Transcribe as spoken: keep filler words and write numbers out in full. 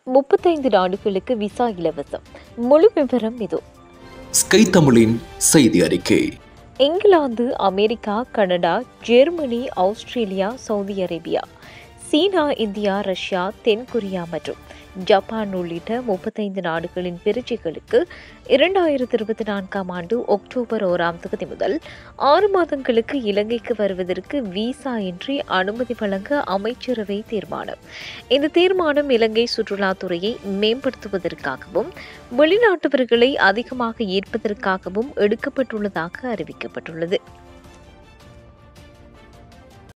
முப்பத்தைந்து நாடுகளுக்கு விசா இலவசம். முழு விவரம் இதோ. ஸ்கை தமிழின் செய்தி அறிக்கை. England, America, Canada, Germany, Australia, Saudi Arabia, China, India, Russia, தென்கொரியா மற்றும் ஜப்பான் உள்ளிட்ட முப்பத்தைந்து நாடுகளின் பிரஜைகளுக்கு இரண்டாயிரத்தி இருபத்தி நான்காம் ஆண்டு அக்டோபர் ஓராம் தேதி முதல் ஆறு மாதங்களுக்கு இலங்கைக்கு வருவதற்கு விசா இன்றி அனுமதி வழங்க அமைச்சரவை தீர்மானம். இந்த தீர்மானம் இலங்கை சுற்றுலாத்துறையை மேம்படுத்துவதற்காகவும் வெளிநாட்டவர்களை அதிகமாக ஈர்ப்பதற்காகவும் எடுக்கப்பட்டுள்ளதாக அறிவிக்கப்பட்டுள்ளது.